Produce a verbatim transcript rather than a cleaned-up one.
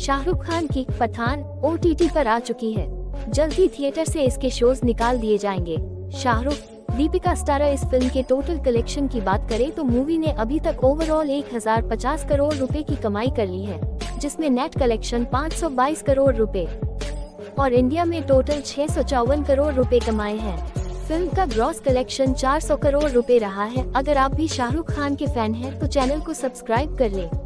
शाहरुख खान की Pathan O T T पर आ चुकी है। जल्दी थिएटर से इसके शोज निकाल दिए जाएंगे। शाहरुख दीपिका स्टारर इस फिल्म के टोटल कलेक्शन की बात करें तो मूवी ने अभी तक ओवरऑल एक हजार पचास करोड़ रुपए की कमाई कर ली है, जिसमें नेट कलेक्शन पाँच सौ बाईस करोड़ रुपए और इंडिया में टोटल छह सौ चौवन करोड़ रुपए कमाए हैं। फिल्म का ग्रॉस कलेक्शन चार सौ करोड़ रुपए रहा है। अगर आप भी शाहरुख खान के फैन हैं तो चैनल को सब्सक्राइब कर लें।